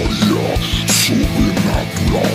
memória sobrenatural.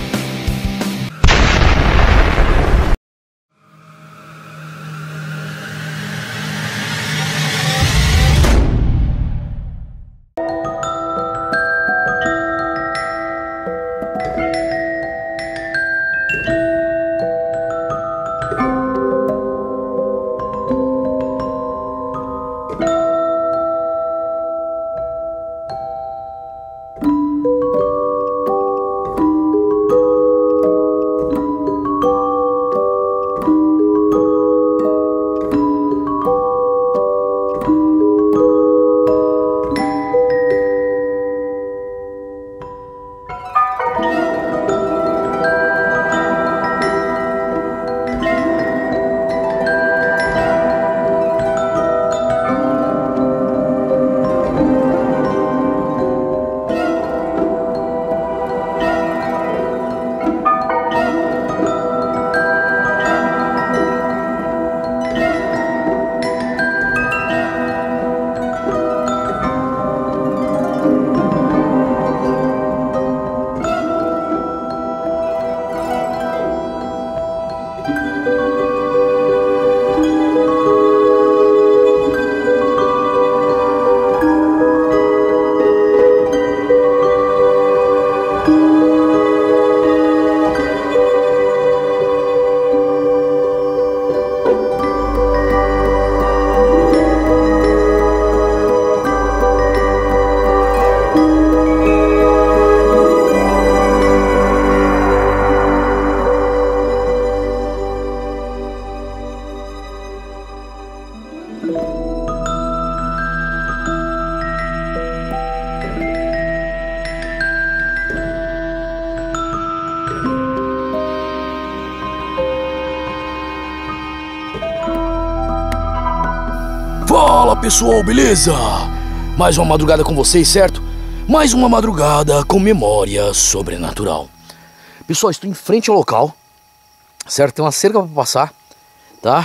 Fala pessoal, beleza? Mais uma madrugada com vocês, certo? Mais uma madrugada com memória sobrenatural. Pessoal, estou em frente ao local, certo? Tem uma cerca para passar, tá?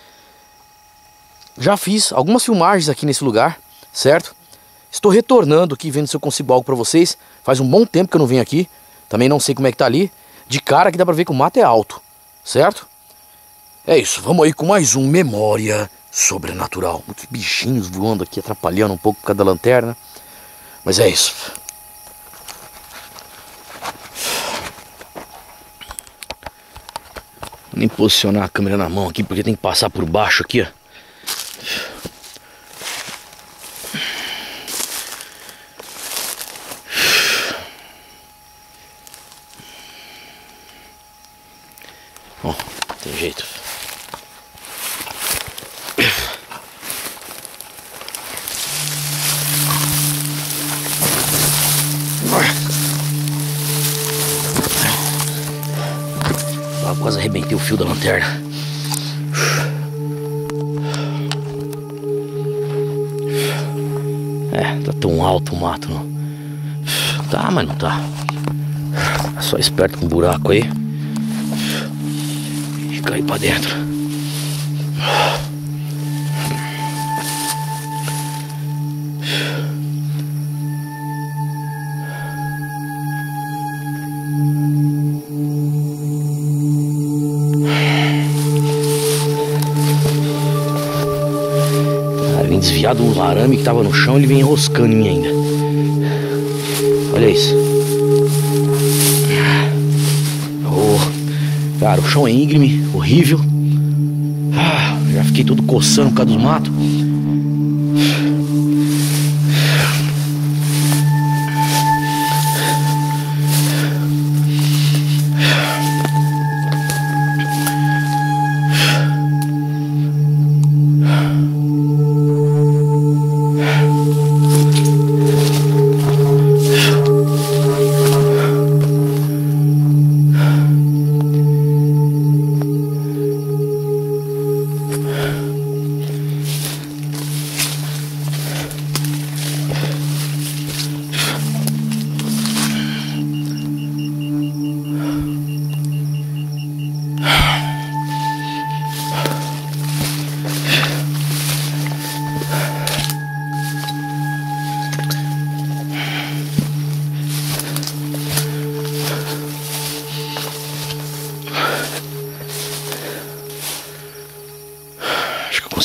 Já fiz algumas filmagens aqui nesse lugar, certo? Estou retornando aqui, vendo se eu consigo algo para vocês. Faz um bom tempo que eu não venho aqui. Também não sei como é que tá ali. De cara que dá para ver que o mato é alto, certo? É isso, vamos aí com mais um Memória Sobrenatural. Muitos bichinhos voando aqui, atrapalhando um pouco por causa da lanterna. Mas é isso. Vou nem posicionar a câmera na mão aqui, porque tem que passar por baixo aqui, ó. Bom, tem jeito. Quase arrebentei o fio da lanterna. É, tá tão alto o mato, não. Tá, mas não tá. É só esperto com um buraco aí e cair pra dentro. Desviado um arame que tava no chão, ele vem enroscando em mim ainda. Olha isso. Oh, cara, o chão é íngreme, horrível. Já fiquei todo coçando por causa dos matos.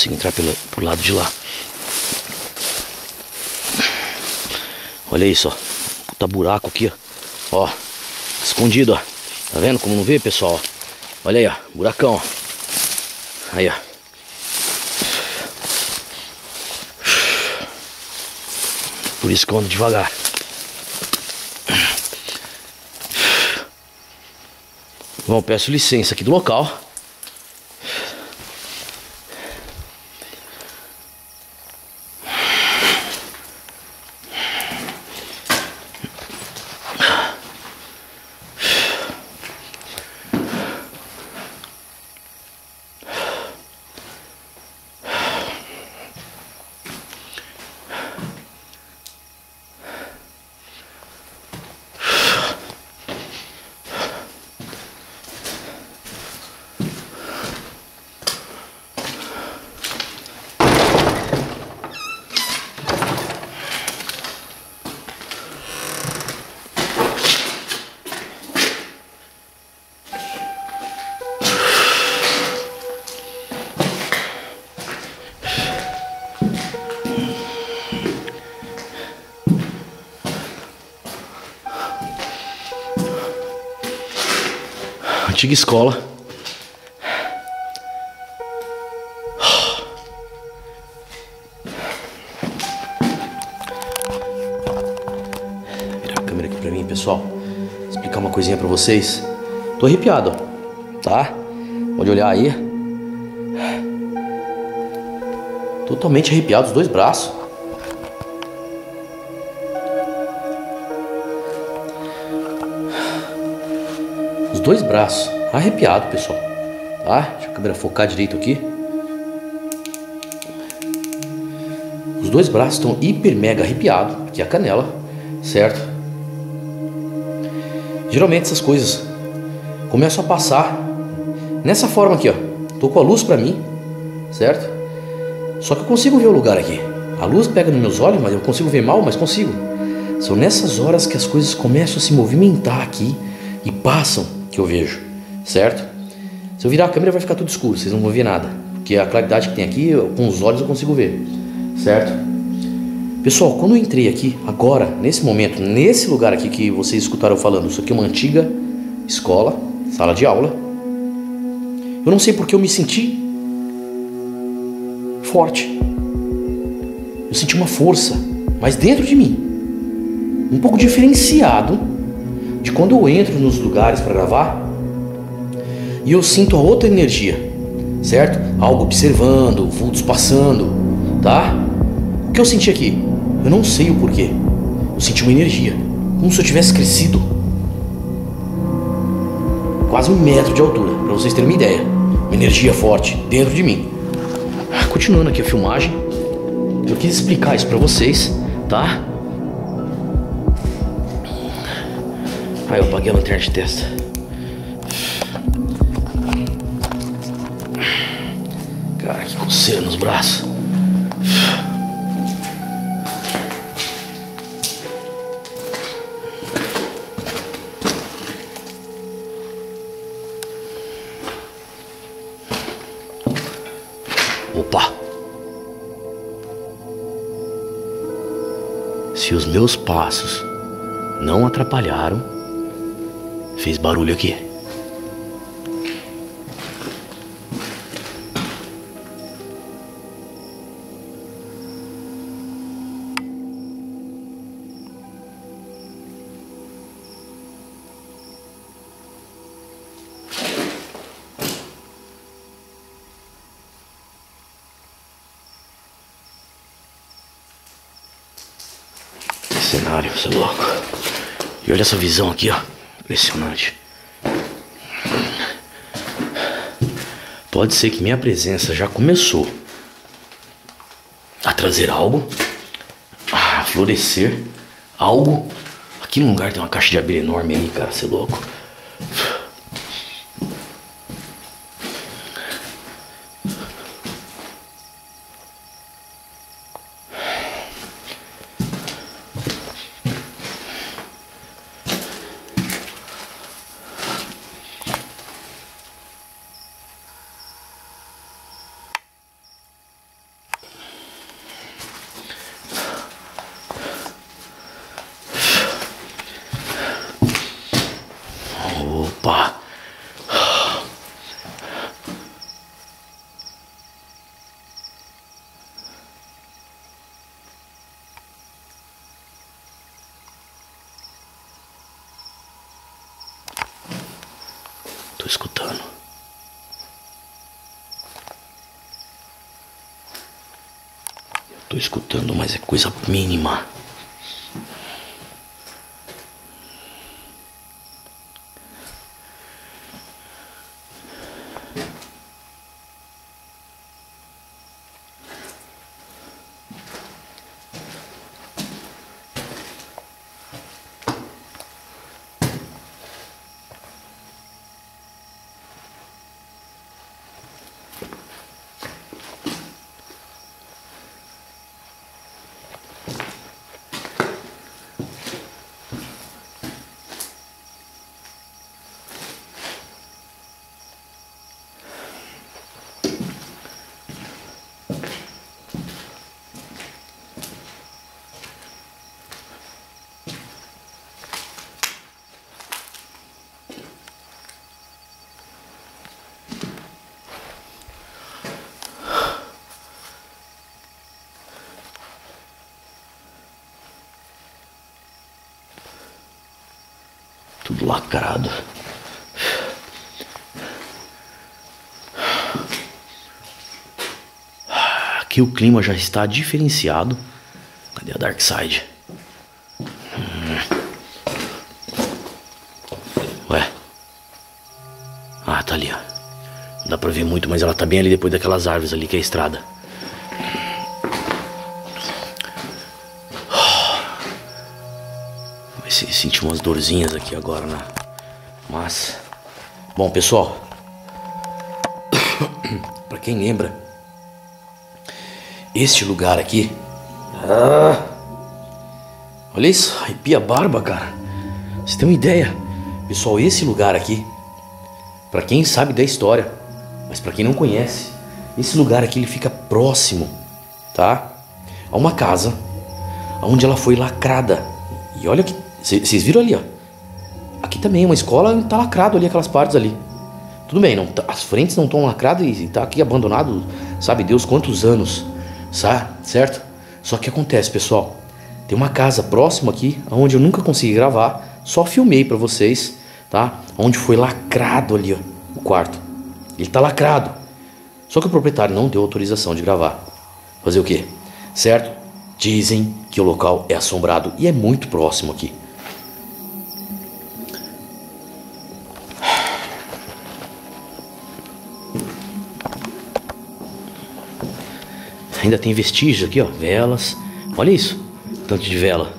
consigo entrar pro lado de lá. Olha isso, ó. Puta buraco aqui, ó. Ó, escondido, ó. Tá vendo como não vê, pessoal? Olha aí, ó. Buracão, ó. Aí, ó. Por isso que eu ando devagar. Bom, peço licença aqui do local. Antiga escola. Vira a câmera aqui pra mim, pessoal. Vou explicar uma coisinha pra vocês. Tô arrepiado, ó. Tá? Pode olhar aí. Totalmente arrepiado, os dois braços. Os dois braços, arrepiado, pessoal. Tá? Deixa a câmera focar direito aqui. Os dois braços estão hiper mega arrepiados. Aqui é a canela, certo? Geralmente essas coisas começam a passar nessa forma aqui, ó. Tô com a luz pra mim, certo? Só que eu consigo ver o lugar aqui. A luz pega nos meus olhos, mas eu consigo ver mal, mas consigo. São nessas horas que as coisas começam a se movimentar aqui e passam que eu vejo, certo? Se eu virar a câmera vai ficar tudo escuro, vocês não vão ver nada, porque a claridade que tem aqui, com os olhos eu consigo ver, certo? Pessoal, quando eu entrei aqui, agora, nesse momento, nesse lugar aqui que vocês escutaram falando, isso aqui é uma antiga escola, sala de aula. Eu não sei porque eu me senti forte. Eu senti uma força, mas dentro de mim, um pouco diferenciado de quando eu entro nos lugares para gravar e eu sinto a outra energia, certo? Algo observando, vultos passando, tá? O que eu senti aqui? Eu não sei o porquê. Eu senti uma energia, como se eu tivesse crescido quase 1 metro de altura, para vocês terem uma ideia. Uma energia forte dentro de mim. Continuando aqui a filmagem, eu quis explicar isso para vocês, tá? Ah, eu apaguei a lanterna de testa. Cara, que coceira nos braços. Opa! Se os meus passos não atrapalharam, fez barulho aqui. Que cenário, você é louco. E olha essa visão aqui, ó. Impressionante. Pode ser que minha presença já começou a trazer algo, a florescer algo. Aqui no lugar tem uma caixa de abelha enorme aí, cara, você é louco. escutando. Eu tô escutando, mas é coisa mínima. Tudo lacrado. Aqui o clima já está diferenciado. Cadê a Dark Side? Ué. Ah, tá ali, ó. Não dá pra ver muito, mas ela tá bem ali depois daquelas árvores ali que é a estrada. Senti umas dorzinhas aqui agora, né? Mas... Bom, pessoal. Pra quem lembra, este lugar aqui... olha isso, arrepia a barba, cara. Você tem uma ideia? Pessoal, esse lugar aqui, pra quem sabe da história, mas pra quem não conhece, esse lugar aqui ele fica próximo, tá? A uma casa onde ela foi lacrada. E olha que... Vocês viram ali, ó. Aqui também é uma escola, tá lacrado ali aquelas partes ali. Tudo bem, não, as frentes não estão lacradas e tá aqui abandonado, sabe Deus quantos anos, certo? Só que acontece, pessoal, tem uma casa próxima aqui, onde eu nunca consegui gravar, só filmei pra vocês, tá? Onde foi lacrado ali, ó, o quarto. Ele tá lacrado. Só que o proprietário não deu autorização de gravar. Fazer o quê? Certo? Dizem que o local é assombrado e é muito próximo aqui. Ainda tem vestígios aqui, ó, velas. Olha isso, tanto de vela.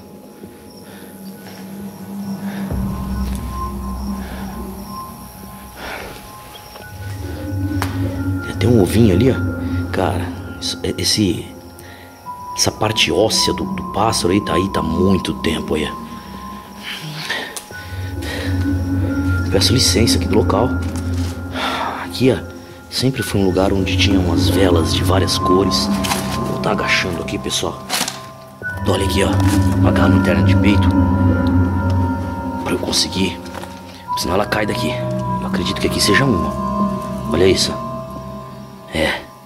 Tem até um ovinho ali, ó. Cara, essa parte óssea do pássaro aí tá há muito tempo aí. Peço licença aqui do local. Aqui, ó. Sempre foi um lugar onde tinha umas velas de várias cores. Vou estar agachando aqui, pessoal. Olha aqui, ó. Agarrar no interno de peito. Pra eu conseguir. Senão ela cai daqui. Eu acredito que aqui seja uma. Olha isso. É.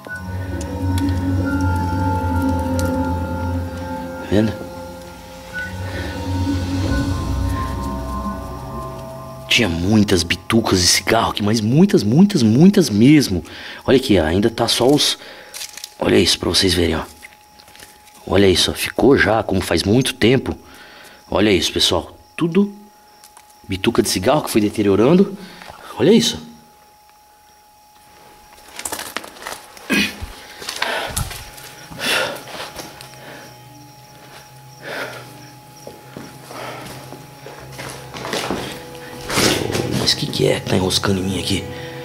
Tá vendo? Tinha muitas bitucas de cigarro aqui, mas muitas mesmo. Olha aqui, ainda tá só os... Olha isso pra vocês verem, ó. Olha isso, ó. Ficou já, como faz muito tempo. Olha isso, pessoal. Tudo bituca de cigarro que foi deteriorando. Olha isso. Mas o que é que tá enroscando em mim aqui?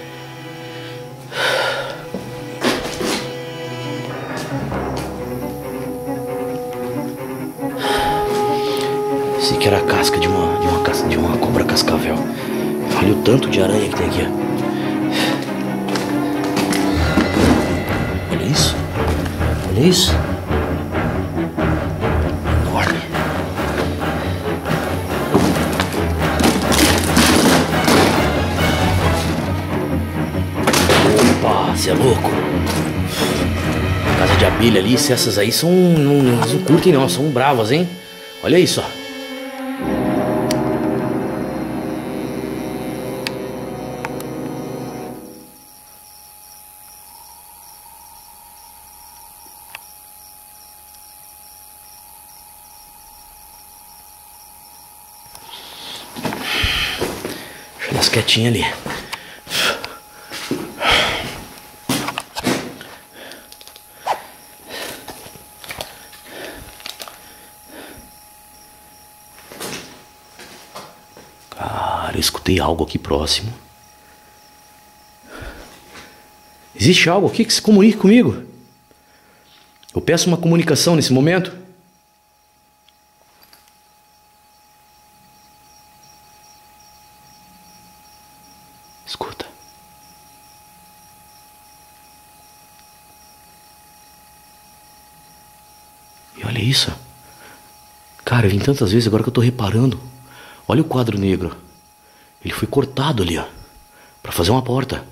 Esse aqui era a casca de uma cobra cascavel. Olha o tanto de aranha que tem aqui, ó. Olha isso. Olha isso. Enorme. Opa, você é louco. Casa de abelha ali, se essas aí são... Elas não curtem não, são bravas, hein? Olha isso, ó. quietinho ali. Cara, eu escutei algo aqui próximo. Existe algo aqui que se comunique comigo? Eu peço uma comunicação nesse momento. Escuta. E olha isso. Cara, eu vim tantas vezes agora que eu tô reparando. Olha o quadro negro. Ele foi cortado ali, ó, pra fazer uma porta.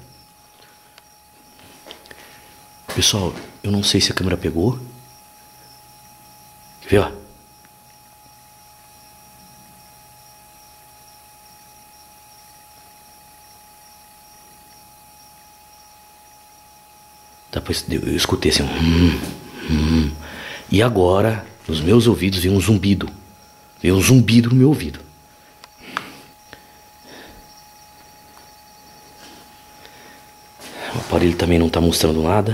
Pessoal, eu não sei se a câmera pegou. Quer ver, ó? Depois eu escutei assim. E agora, nos meus ouvidos, veio um zumbido. Veio um zumbido no meu ouvido. O aparelho também não tá mostrando nada.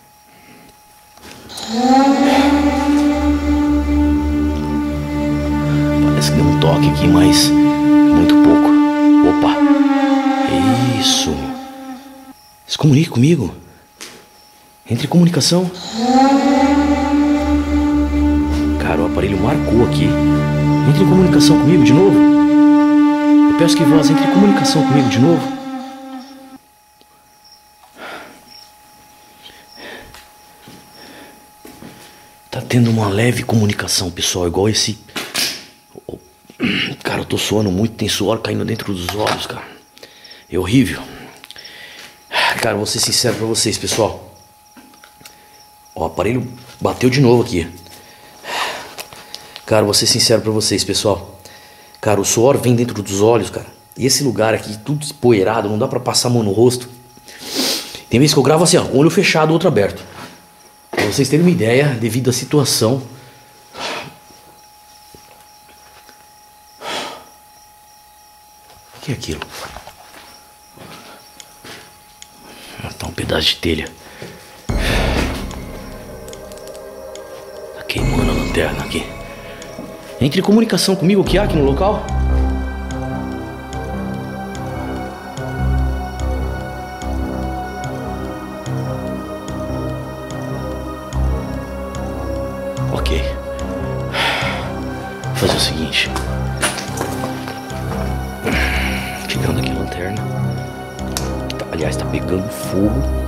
Parece que deu um toque aqui, mas muito pouco. Opa! Isso! Se comunique comigo. Entre em comunicação. Cara, o aparelho marcou aqui. Entre em comunicação comigo de novo. Eu peço que voz entre em comunicação comigo de novo. Tá tendo uma leve comunicação, pessoal, igual esse... Cara, eu tô suando muito, tem suor caindo dentro dos olhos, cara. É horrível. Cara, vou ser sincero pra vocês, pessoal. Ó, o aparelho bateu de novo aqui. Cara, vou ser sincero pra vocês, pessoal. Cara, o suor vem dentro dos olhos, cara. E esse lugar aqui, tudo empoeirado, não dá pra passar a mão no rosto. Tem vezes que eu gravo assim, ó, um olho fechado, outro aberto. Pra vocês terem uma ideia, devido à situação. O que é aquilo? Tá um pedaço de telha. Tá queimando a lanterna aqui. Entre em comunicação comigo, o que há aqui no local? Ok. Vou fazer o seguinte. Tirando aqui a lanterna. Aliás, tá pegando fogo.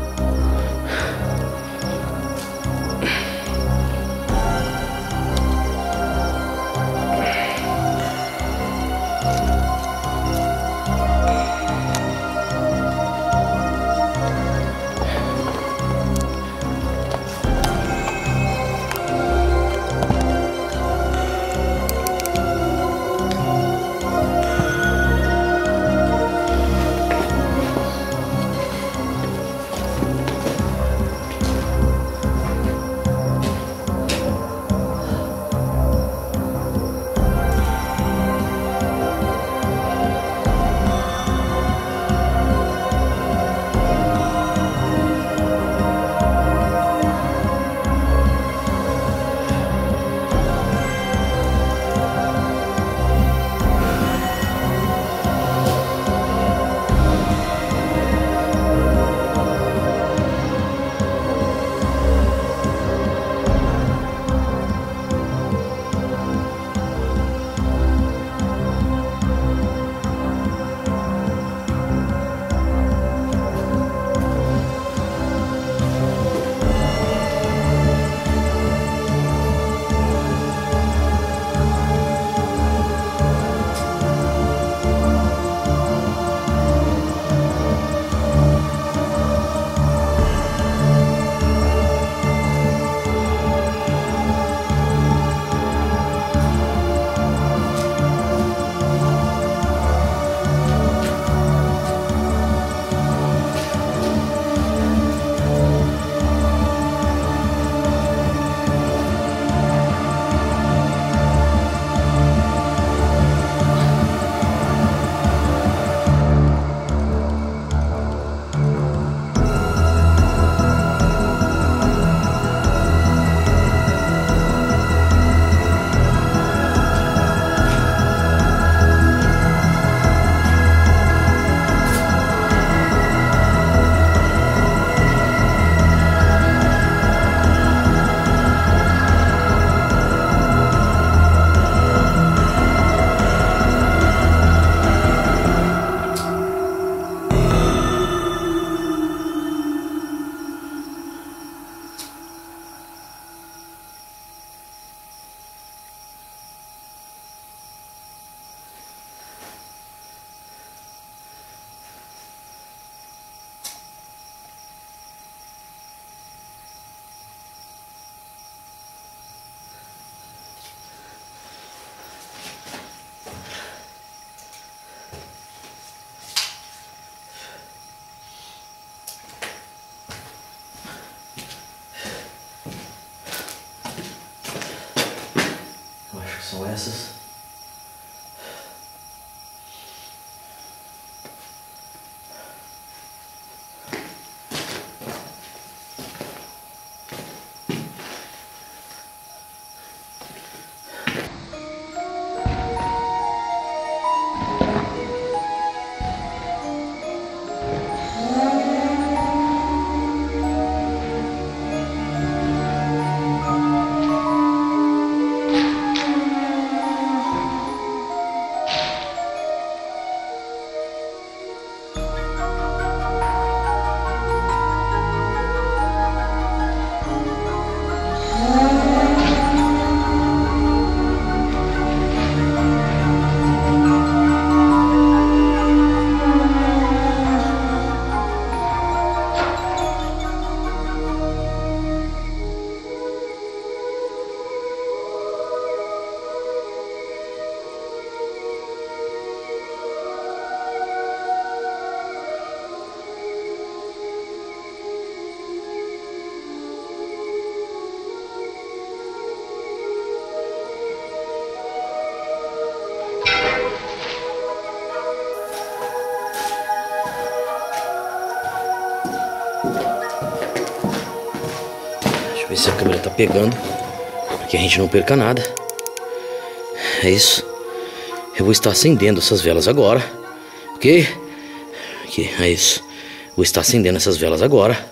Eu acho que são essas. Deixa eu ver se a câmera tá pegando, para que a gente não perca nada. É isso. Eu vou estar acendendo essas velas agora, ok? Aqui, é isso. Vou estar acendendo essas velas agora.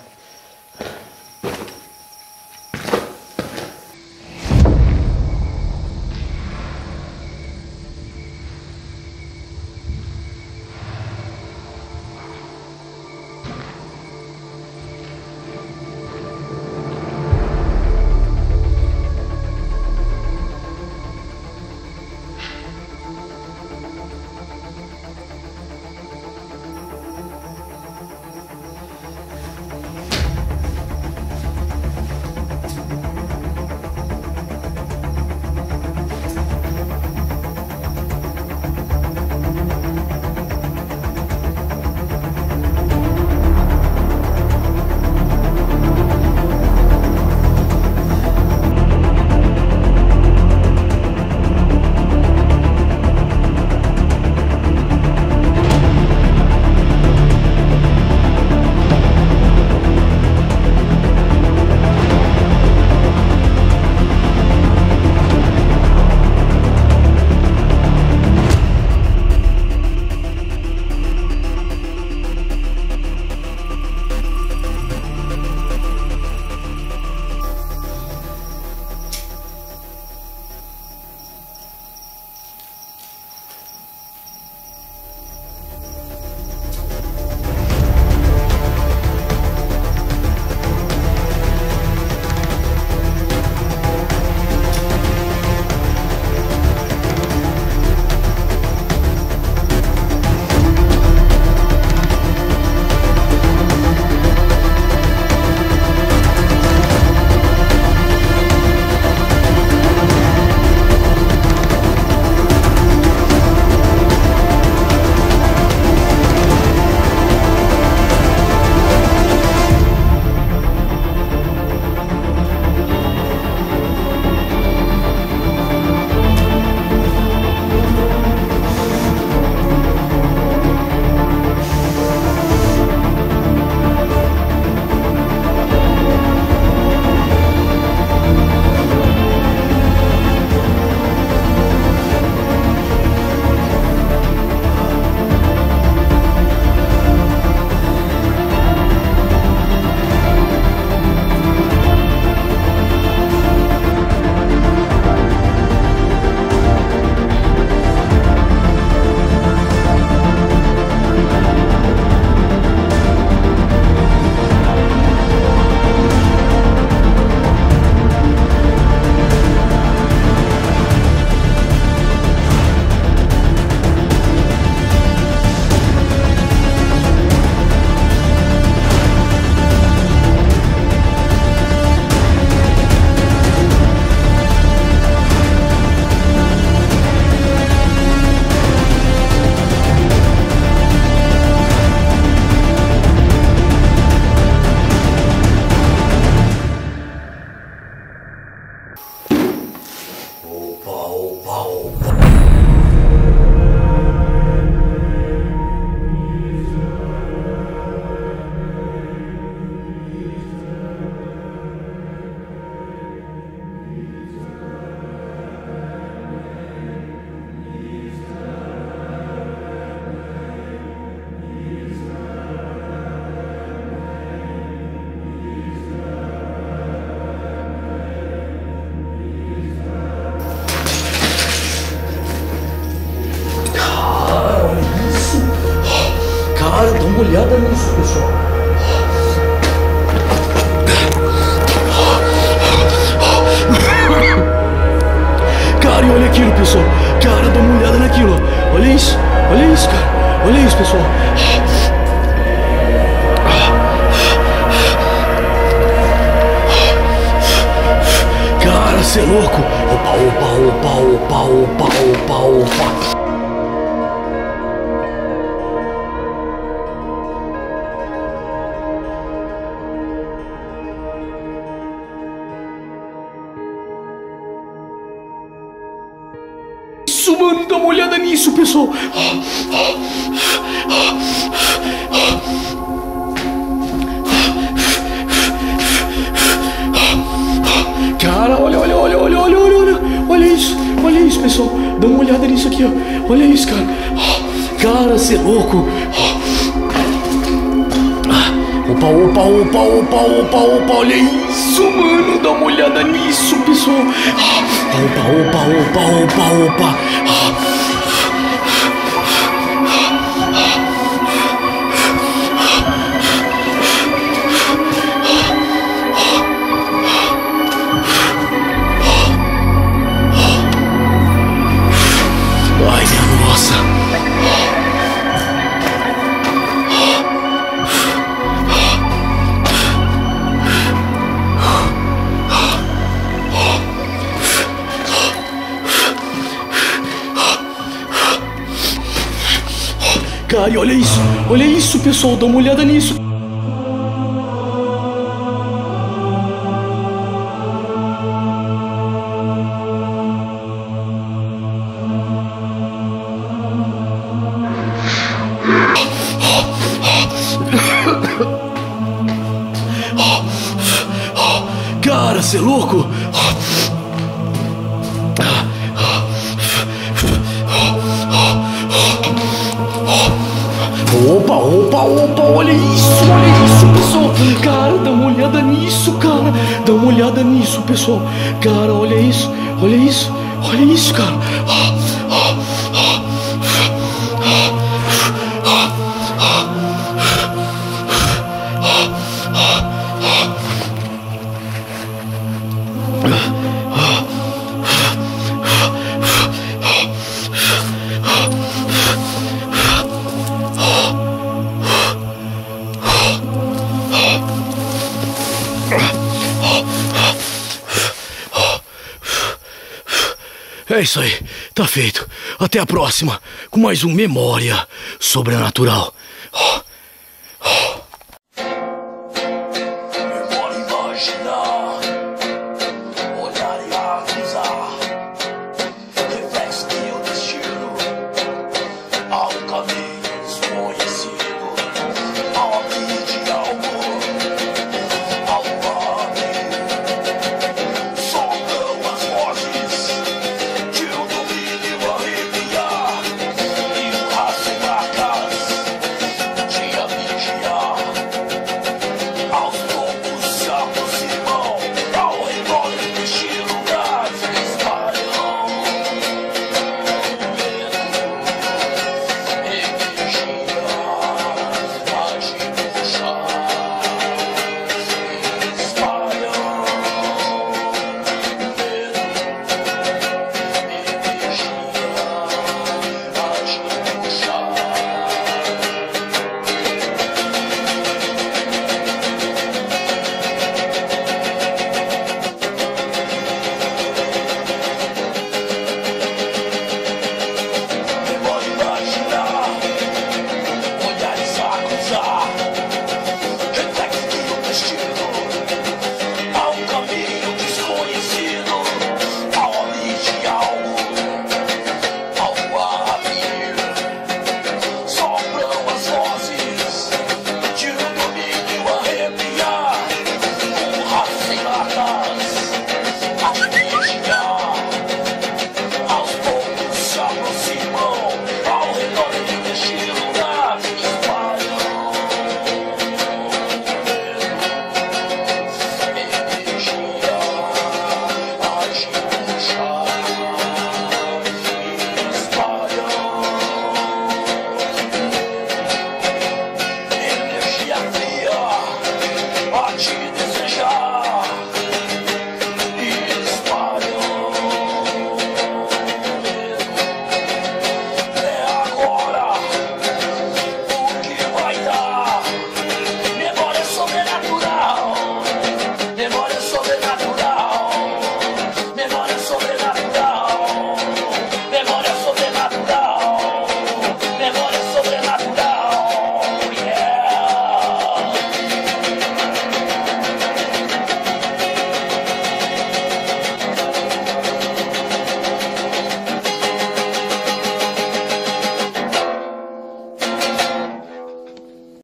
Opa, opa, opa. Cara, dá uma olhada nisso, pessoal. Cara, e olha aquilo, pessoal. Cara, dá uma olhada naquilo. Olha isso, cara. Olha isso, pessoal. Cara, cê é louco. Opa, opa, opa, opa, opa, opa, opa. Isso, mano, dá uma olhada nisso, pessoal. Cara, olha isso, pessoal. Dá uma olhada nisso aqui, ó. Olha isso, cara. Cara, cê é louco. Opa, opa, opa, opa, opa, opa, olha isso, mano. Dá uma olhada nisso, pessoal. Opa, opa, opa, opa, opa. Ai, minha nossa. Cara, e olha isso, pessoal, dá uma olhada nisso. Cara, cê é louco? Opa, opa, opa, olha isso, pessoal. Cara, dá uma olhada nisso, cara. Dá uma olhada nisso, pessoal. Cara, olha isso, cara. É isso aí, tá feito. Até a próxima, com mais um Memória Sobrenatural.